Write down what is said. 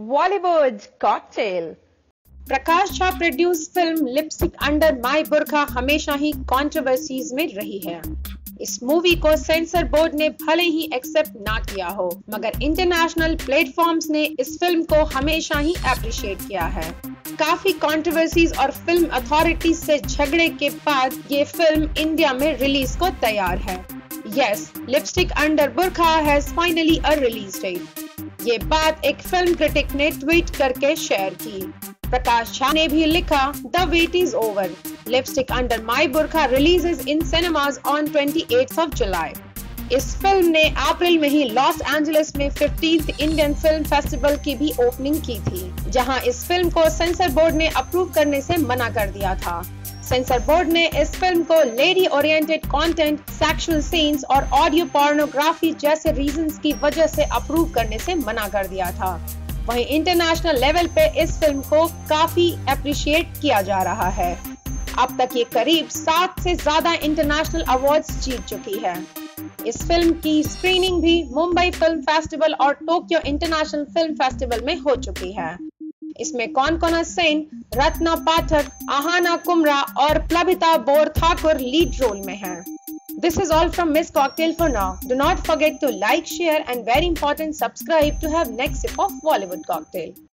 Bollywood Cocktail। Prakash Jha produce film lipstick under my burkha हमेशा ही controversies में रही है। इस मूवी को सेंसर बोर्ड ने भले ही एक्सेप्ट ना किया हो, मगर इंटरनेशनल प्लेटफॉर्म्स ने इस फिल्म को हमेशा ही अप्रिशिएट किया है। काफी कंट्रोवर्सीज और फिल्म अथॉरिटीज से झगड़े के बाद ये फिल्म इंडिया में रिलीज को तैयार है। Yes, lipstick under burkha has finally a release date. ये बात एक फिल्म क्रिटिक ने ट्वीट करके शेयर की। प्रकाश झा ने भी लिखा, the wait is over, lipstick under my burkha releases in cinemas on 28th of July। इस फिल्म ने अप्रैल में ही लॉस एंजलिस में 15th इंडियन फिल्म फेस्टिवल की भी ओपनिंग की थी, जहां इस फिल्म को सेंसर बोर्ड ने अप्रूव करने से मना कर दिया था। सेंसर बोर्ड ने इस फिल्म को lady oriented content, sexual scenes और ऑडियो पोर्नोग्राफी जैसे रीजंस की वजह से अप्रूव करने से मना कर दिया था। वहीं इंटरनेशनल लेवल पे इस फिल्म को काफी अप्रिशिएट किया जा रहा है। अब तक ये करीब 7 से ज्यादा इंटरनेशनल अवार्ड्स जीत चुकी है। इस फिल्म की स्क्रीनिंग भी मुंबई फिल्म फेस्टिवल और टोक्यो इंटरनेशनल फिल्म फेस्टिवल में हो चुकी है। इसमें कौन सेन, रत्ना पाठक, आहाना कुमरा और प्लबिता बोरठाकुर लीड रोल में हैं। This is all from Miss Cocktail for now. Do not forget to like, share and very important subscribe to have next sip of Bollywood Cocktail.